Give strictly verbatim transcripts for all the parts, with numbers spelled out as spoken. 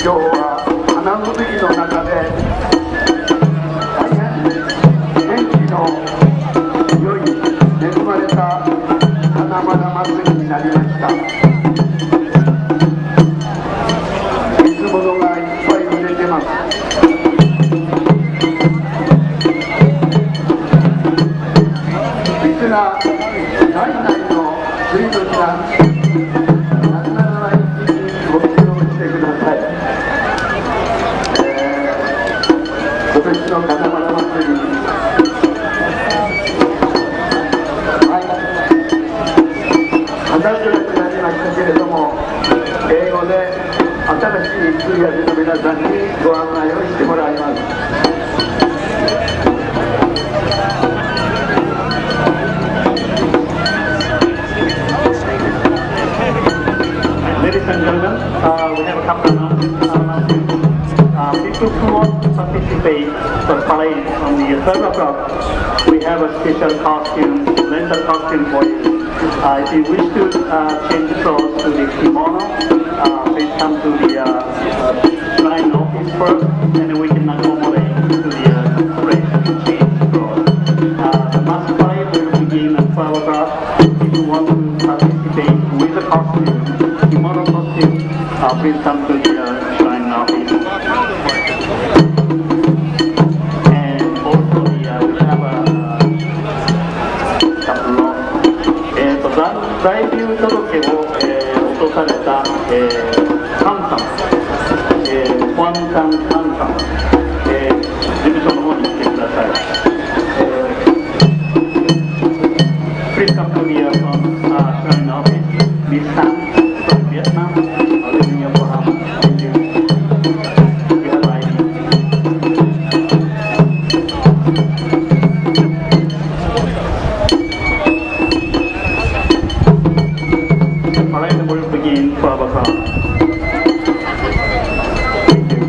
今日は花の時の中で大変元気の良い恵まれた花々祭りになりました。水物がいっぱい売れてます。水が代々の水土地なんです。なくならないうちにご利用してください。えー、今年の金花祭り、はい、花開きになりましたけれども、英語で新しい通訳の皆さんにご案内をしてもらいます。 Ladies and gentlemen, uh, we have a couple of announcements. Uh, people who want to participate in the parade on the third o'clock, we have a special costume, rental costume for you. Uh, if you wish to uh, change clothes to the kimono, uh, please come to the uh, uh, shrine office first, and then we can accommodate to the uh, parade to change clothes. Uh, the mass parade will begin at twelve o'clock. If you want to participate with the costume, kimono costume, uh, please come to the uh, shrine office. And also the, uh, we have a couple of えーと在留届を、えー、落とされた、えー、カンさん、えー、ホアンカンカンさん、えー、事務所の方に来てください。えー、Please come to the uh, from, uh, shrine office. Miss Tan from Vietnam, uh, live in Yokohama. Thank you. You have I D. The parade will begin twelve o'clock. Thank you.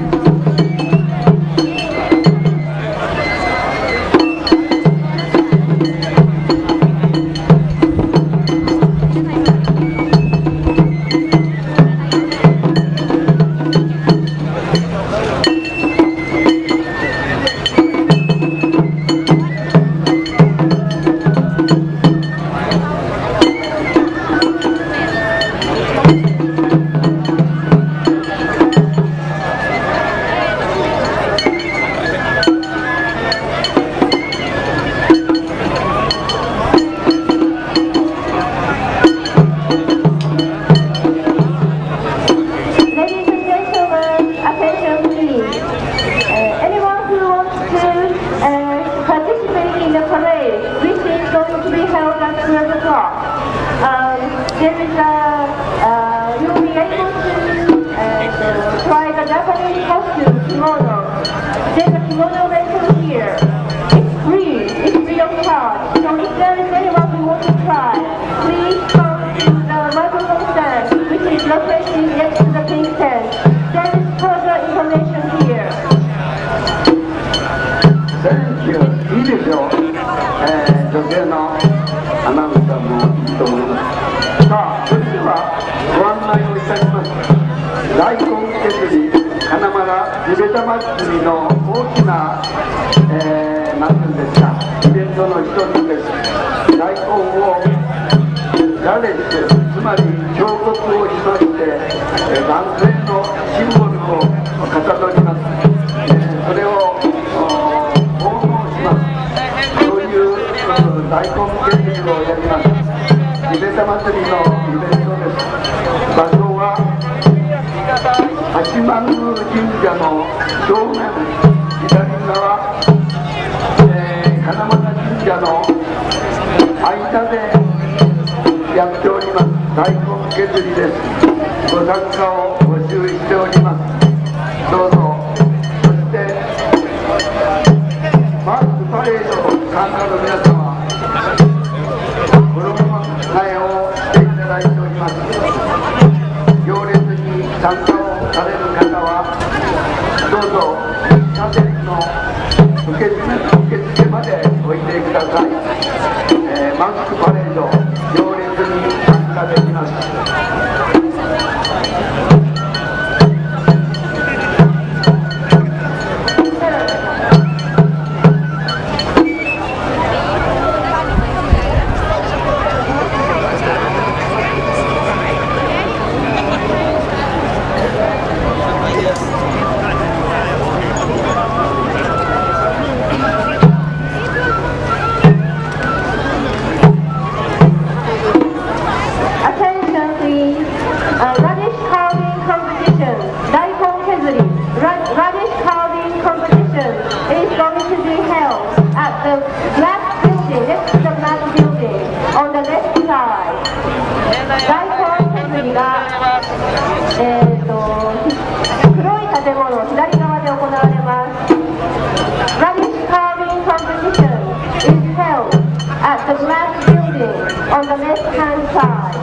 the left-hand side.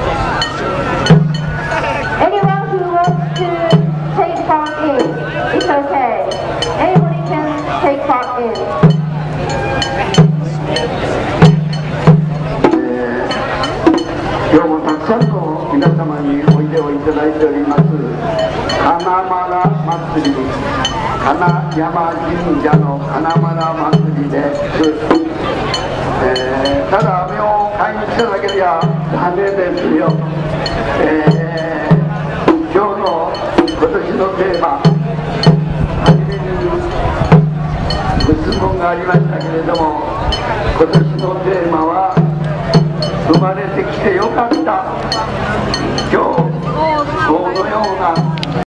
Anyone who wants to take part in, it's okay. Anybody can take part in. 今日もたくさんの皆様においでをいただいております金丸祭り、金山神社の金丸祭りです、えー、ただ飴を買いに来ただけではダメですよ、えー、今日の今年のテーマ、初めにご質問がありましたけれども、今年のテーマ